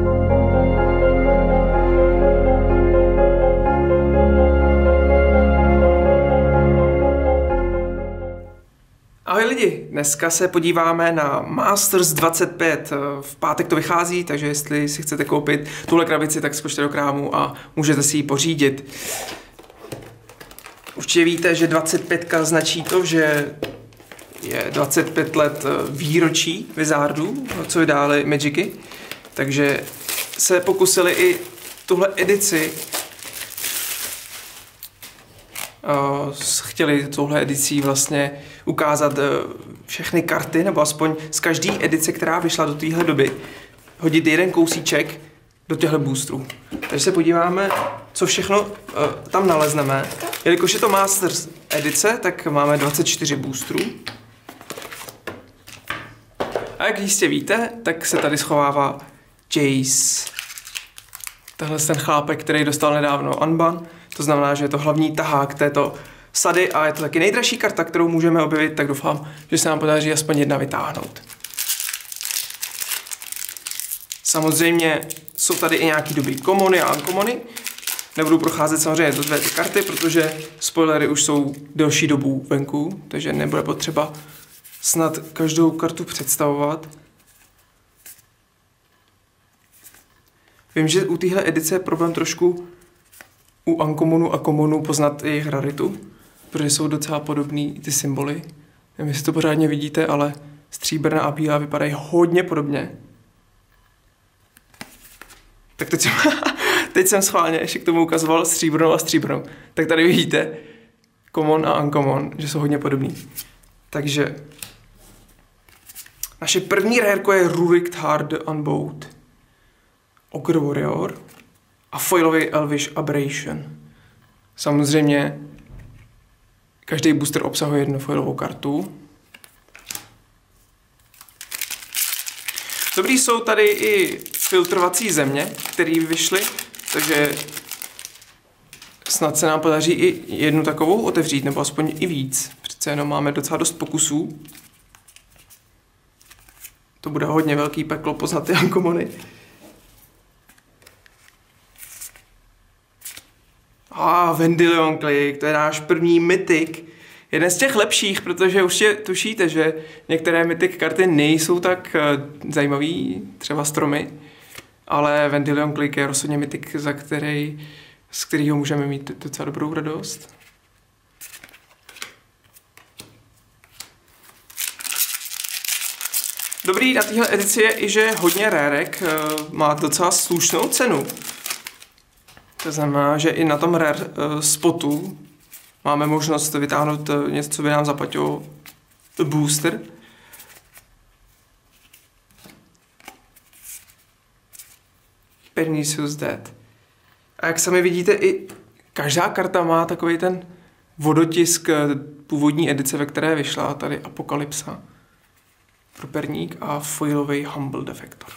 Ahoj lidi, dneska se podíváme na Masters 25. V pátek to vychází, takže jestli si chcete koupit tuhle krabici, tak skočte do krámu a můžete si ji pořídit. Určitě víte, že 25 značí to, že je 25 let výročí Wizardů, co vydali Magicy, takže se pokusili i tuhle edici chtěli touhle edicí vlastně ukázat všechny karty, nebo aspoň z každé edice, která vyšla do téhle doby, hodit jeden kousíček do těchto boostrů. Takže se podíváme, co všechno tam nalezneme. Jelikož je to Masters edice, tak máme 24 boostrů. A jak jistě víte, tak se tady schovává Jace. Tahle ten chlápek, který dostal nedávno unban. To znamená, že je to hlavní tahák této sady a je to taky nejdražší karta, kterou můžeme objevit, tak doufám, že se nám podaří aspoň jedna vytáhnout. Samozřejmě jsou tady i nějaký dobrý komony a uncommony. Nebudu procházet samozřejmě do ty karty, protože spoilery už jsou delší dobu venku, takže nebude potřeba snad každou kartu představovat. Vím, že u téhle edice je problém trošku u uncommonu a commonu poznat jejich raritu, protože jsou docela podobný ty symboly. Nevím, jestli to pořádně vidíte, ale stříbrná a bílá vypadají hodně podobně. Tak teď jsem schválně ještě k tomu ukazoval stříbrnou a stříbrnou. Tak tady vidíte common a uncommon, že jsou hodně podobný. Takže naše první rareko je rytir the Unbowed, Ogre Warrior a foilový Elvish Aberration. Samozřejmě každý booster obsahuje jednu foilovou kartu. Dobrý jsou tady i filtrovací země, které vyšly, takže snad se nám podaří i jednu takovou otevřít, nebo aspoň i víc. Přece jenom máme docela dost pokusů. To bude hodně velký peklo poznat ty uncommony. Vendilion Click, to je náš první mytik. Jeden z těch lepších, protože už tušíte, že některé mytik karty nejsou tak zajímavý, třeba stromy, ale Vendilion Click je rozhodně mytik, z kterého můžeme mít docela dobrou radost. Dobrý na téhle edici je i, že hodně rarek má docela slušnou cenu. To znamená, že i na tom rare spotu máme možnost vytáhnout něco, co by nám zaplatilo booster. Pernicious Dead. A jak sami vidíte, i každá karta má takový ten vodotisk původní edice, ve které vyšla, tady Apokalypsa pro perník a foilový Humble Defector.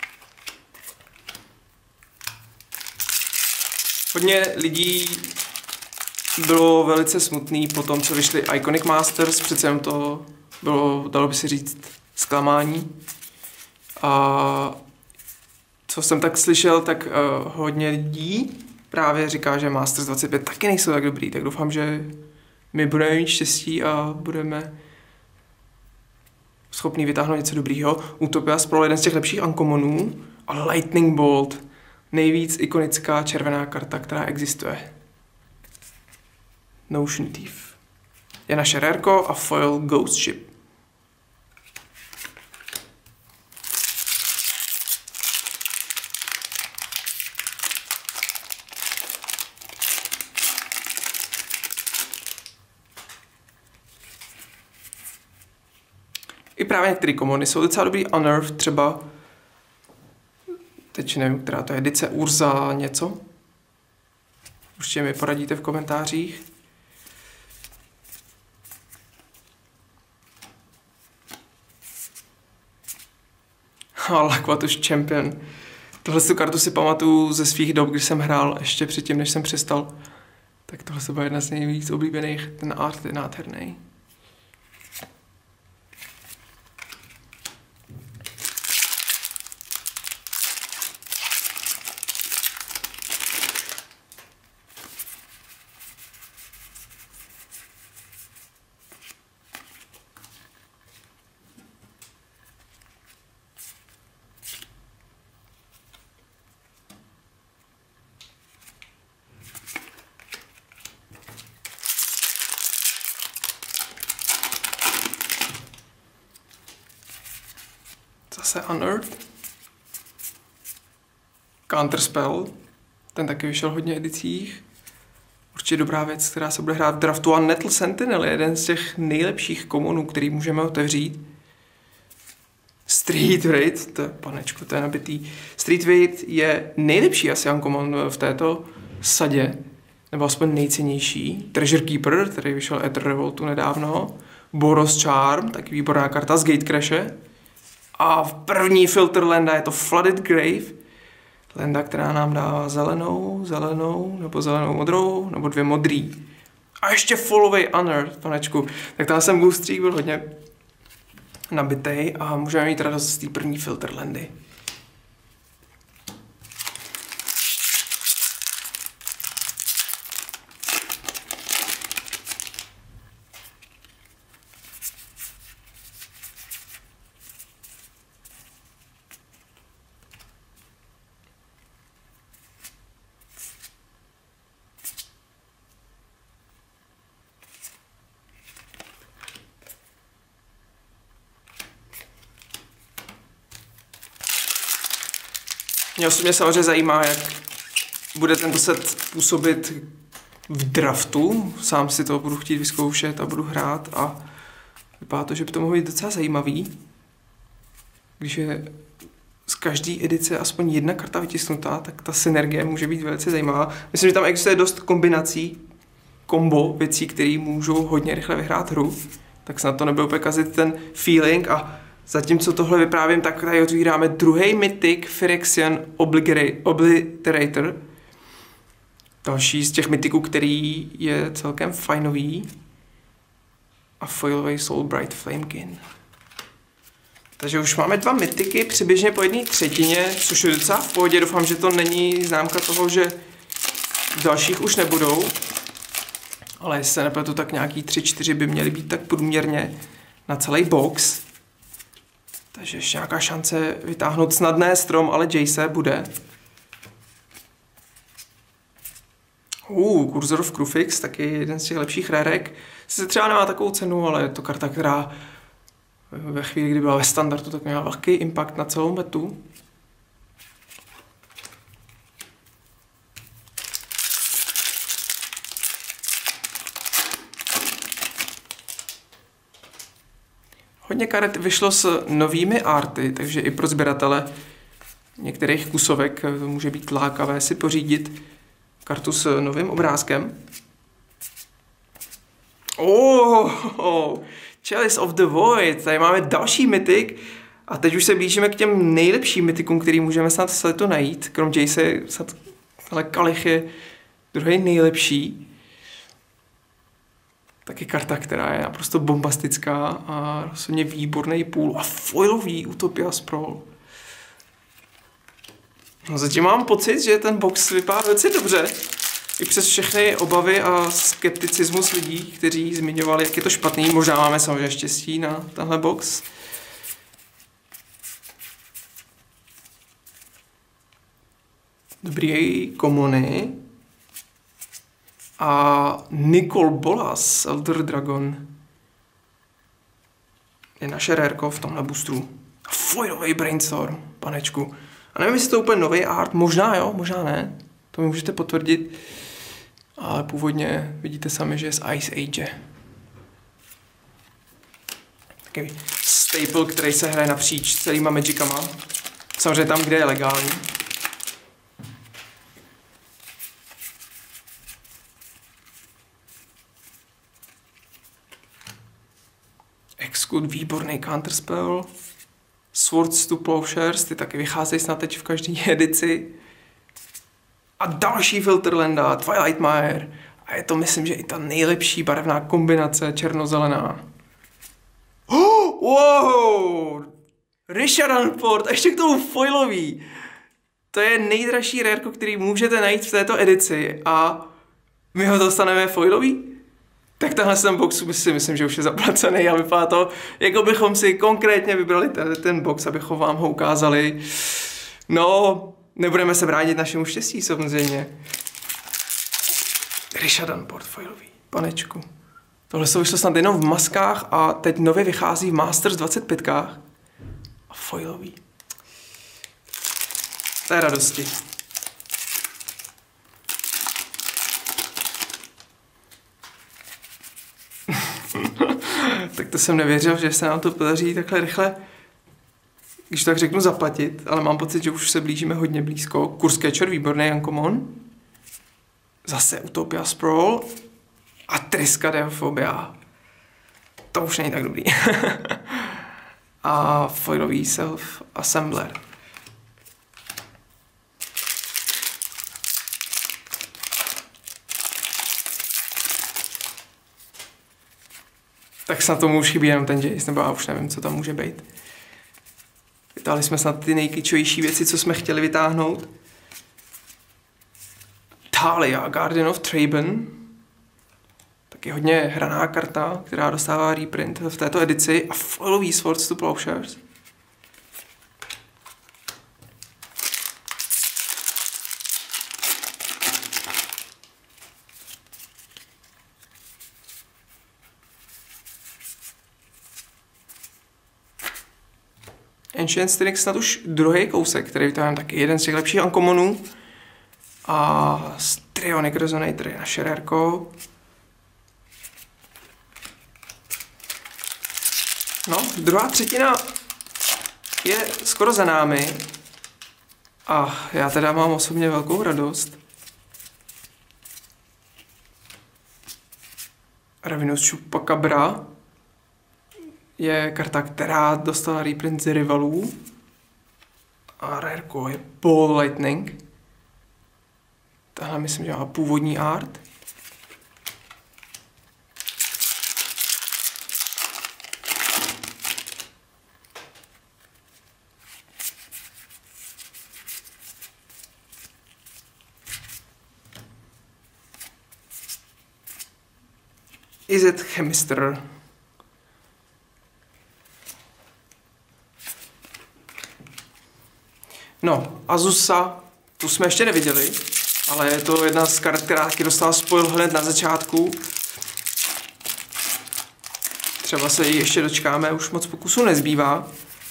Hodně lidí bylo velice smutný po tom, co vyšly Iconic Masters, přece jen to bylo, dalo by se říct, zklamání. A co jsem tak slyšel, tak hodně lidí právě říká, že Masters 25 taky nejsou tak dobrý, tak doufám, že my budeme mít štěstí a budeme schopni vytáhnout něco dobrýho. Utopia spolu jeden z těch lepších uncommonů a Lightning Bolt. Nejvíc ikonická červená karta, která existuje. Notion Thief. Je naše rareko a foil Ghost Ship. I právě některé komony jsou docela dobrý. Unearthed třeba. Teď nevím, která to je edice, Urza něco. Určitě mi poradíte v komentářích. Lakvatus Champion. Tohle kartu si pamatuju ze svých dob, když jsem hrál ještě předtím, než jsem přestal. Tak tohle byla jedna z nejvíc oblíbených. Ten art je nádherný. Zase Unearth. Counterspell. Ten taky vyšel v hodně edicích. Určitě dobrá věc, která se bude hrát v draftu. A Nettle Sentinel je jeden z těch nejlepších komonů, který můžeme otevřít. Street Raid, to je, panečku, to je nabitý. Street Raid je nejlepší asi uncommon v této sadě, nebo aspoň nejcennější. Treasure Keeper, který vyšel Ether Revoltu nedávno. Boros Charm, taky výborná karta z Gatecrashe. A v první filter landa je to Flooded Grave. Lenda, která nám dává zelenou, nebo zelenou modrou, nebo 2 modrý. A ještě Followay Unearth, panečku. Tak tam jsem Boostřík byl hodně nabitej a můžeme mít radost z té první filter landy. Mě osobně samozřejmě zajímá, jak bude tento set působit v draftu. Sám si to budu chtít vyzkoušet a budu hrát a vypadá to, že by to mohlo být docela zajímavý. Když je z každé edice aspoň jedna karta vytisknutá, tak ta synergie může být velice zajímavá. Myslím, že tam existuje dost kombinací, kombo věcí, které můžou hodně rychle vyhrát hru. Tak snad to nebude úplně kazit ten feeling a zatímco tohle vyprávím, tak tady otvíráme druhý mythic Phyrexian Obliterator. Další z těch mythiků, který je celkem fajnový. A foilový Soulbright Flamekin. Takže už máme 2 mythiky přibližně po 1/3, což je docela v pohodě. Doufám, že to není známka toho, že dalších už nebudou. Ale jestli se nepletu, tak nějaký 3-4 by měly být tak průměrně na celý box. Takže ještě nějaká šance vytáhnout snadné strom, ale Jace bude. Cursor of Crufix, taky jeden z těch lepších rarek. Sice třeba nemá takovou cenu, ale je to karta, která ve chvíli, kdy byla ve standardu, tak měla velký impact na celou metu. Hodně karet vyšlo s novými arty, takže i pro sběratele některých kusovek to může být lákavé si pořídit kartu s novým obrázkem. Chalice of the Void, tady máme další mythic a teď už se blížíme k těm nejlepším mythicům, který můžeme snad v setu najít. Krom Jace, ale Kalich je druhý nejlepší. Taky karta, která je naprosto bombastická a rozhodně výborný půl a foilový Utopia Sprawl. No zatím mám pocit, že ten box vypadá velice dobře. I přes všechny obavy a skepticismus lidí, kteří zmiňovali, jak je to špatný. Možná máme samozřejmě štěstí na tenhle box. Dobrý komony. A Nicole Bolas, Elder Dragon, je naše rareko v tomhle boostru. Foilový Brainstorm, panečku. A nevím, jestli to je úplně nový art, možná jo, možná ne. To mi můžete potvrdit. Ale původně vidíte sami, že je z Ice Age. Takový staple, který se hraje napříč celýma magicama. Samozřejmě tam, kde je legální. Execute, výborný counterspell. Swords to Plowshares, ty taky vycházejí snad teď v každé edici. A další Filterlanda, Twilight Mire. A je to, myslím, že i ta nejlepší barevná kombinace černozelená. Wow! Richard Port, a ještě k tomu foilový. To je nejdražší rareko, který můžete najít v této edici. A my ho dostaneme foilový? Tak tenhle ten box si myslím, že už je zaplacený a vypadá to, jako bychom si konkrétně vybrali ten box, abychom vám ho ukázali. No, nebudeme se bránit našemu štěstí samozřejmě. Richard portfoilový, panečku. Tohle jsou vyšlo snad jenom v maskách a teď nově vychází v Masters 25kách. A foilový. To je radosti. Tak to jsem nevěřil, že se nám to podaří takhle rychle, když tak řeknu, zaplatit, ale mám pocit, že už se blížíme hodně blízko. Kurz Catcher, výborný uncommon. Zase Utopia Sprawl a Triska Deofobia. To už není tak dobrý. A foilový self-assembler. Tak snad tomu už chybí jenom ten Jace, nebo já už nevím, co tam může být. Vytáhli jsme snad ty nejklíčovější věci, co jsme chtěli vytáhnout. Thalia, Guardian of Traben. Taky hodně hraná karta, která dostává reprint v této edici. A foilový Swords to Plowshares. Ancient Styx snad už druhý kousek, který vytáhneme taky jeden z těch lepších uncommonů. A Strionic Resonator je naše rarko. No, druhá třetina je skoro za námi. A já teda mám osobně velkou radost. Ravenous Chupacabra je karta, která dostala reprint z rivalů. A rarko je Ball Lightning. Tahle myslím, že má původní art. Is it Chemister? No, Azusa, tu jsme ještě neviděli, ale je to jedna z kart, která taky dostala spoil hned na začátku. Třeba se ji ještě dočkáme, už moc pokusů nezbývá.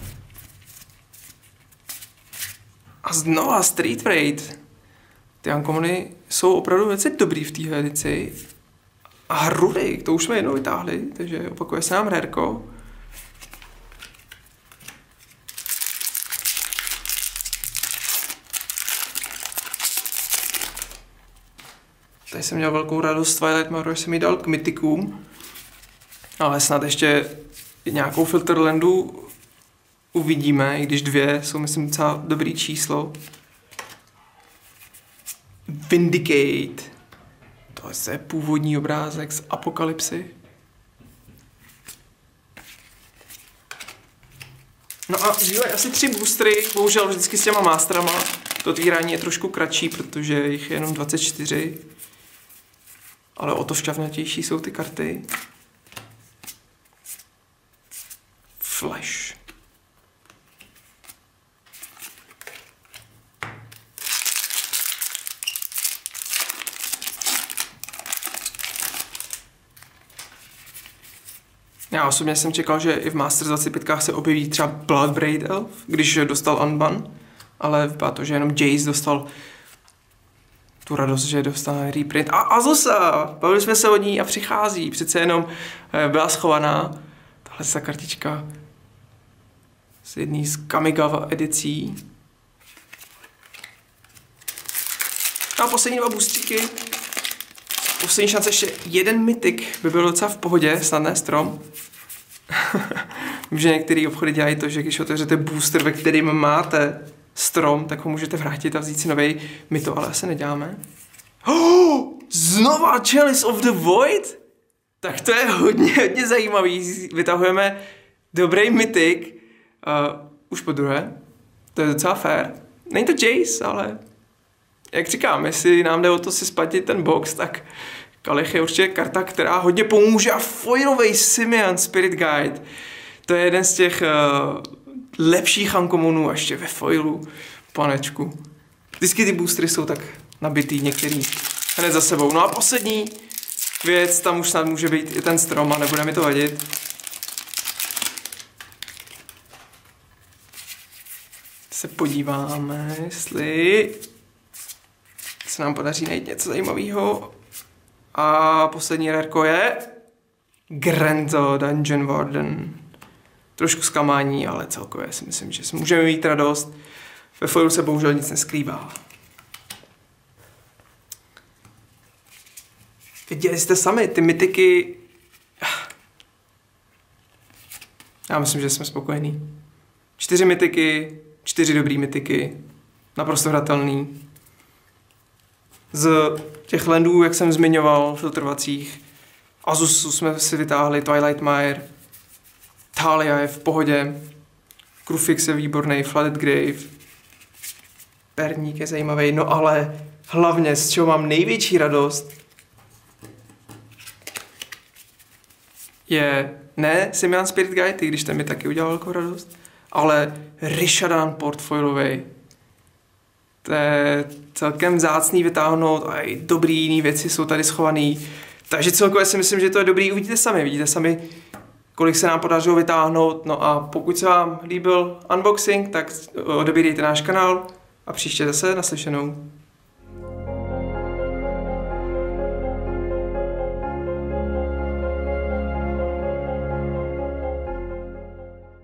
A znova Street Raid. Ty uncommony jsou opravdu velice dobrý v téhle edici. A Hrudik, to už jsme jednou vytáhli, takže opakuje se nám rarko. Tady jsem měl velkou radost, Twilight Mirror jsem mi dal k mytikům, ale snad ještě nějakou Filterlandu uvidíme, i když 2 jsou, myslím, docela dobrý číslo. Vindicate. To je původní obrázek z Apokalypsy. No a zbývají asi 3 boostery, bohužel vždycky s těma masterama. To otvírání je trošku kratší, protože jich je jenom 24. Ale o to šťavnatější jsou ty karty. Flash. Já osobně jsem čekal, že i v Masters 25 se objeví třeba Bloodbraid Elf, když dostal Unban, ale vypadá to, že jenom Jace dostal tu radost, že dostane reprint. A Azusa! Bavili jsme se o ní a přichází. Přece jenom byla schovaná. Tahle ta kartička z jedné z Kamigawa edicí. A poslední 2 boostříky. Poslední šance, ještě jeden mytik by byl docela v pohodě, snadné strom. Vím, že některé obchody dělají to, že když otevřete booster, ve kterým máte strom, tak ho můžete vrátit a vzít si novej. My to ale asi neděláme. Znova Chalice of the Void? Tak to je hodně zajímavý. Vytahujeme dobrý mytik. Už po druhé. To je docela fair. Není to Jace, ale jak říkám, jestli nám jde o to si splatit ten box, tak Kalich je určitě karta, která hodně pomůže. A foilovej Simian Spirit Guide. To je jeden z těch lepších uncommonů a ještě ve foilu. Panečku. Vždycky ty boostery jsou tak nabitý, některý hned za sebou. No a poslední věc, tam už snad může být i ten strom a nebude mi to vadit. se podíváme, jestli se nám podaří najít něco zajímavého. A poslední rarko je Grenzo Dungeon Warden. Trošku zklamání, ale celkově si myslím, že si můžeme mít radost. Ve foilu se bohužel nic neskrývá. Viděli jste sami, ty mytiky... Já myslím, že jsme spokojení. 4 mytiky, 4 dobrý mytiky, naprosto hratelný. Z těch landů, jak jsem zmiňoval, filtrovacích, Azusu jsme si vytáhli Twilight Mire, Thalia je v pohodě, Krufix je výborný, Flooded Grave, Perník je zajímavý, no ale hlavně, z čeho mám největší radost, je ne Simian Spirit Guide, i když ten mi taky udělal velkou radost, ale Rishadan portfoilovej. To je celkem vzácný vytáhnout a i dobrý jiný věci jsou tady schovaný. Takže celkově si myslím, že to je dobrý, vidíte sami, kolik se nám podařilo vytáhnout. No a pokud se vám líbil unboxing, tak odebírejte náš kanál a příště zase naslyšenou.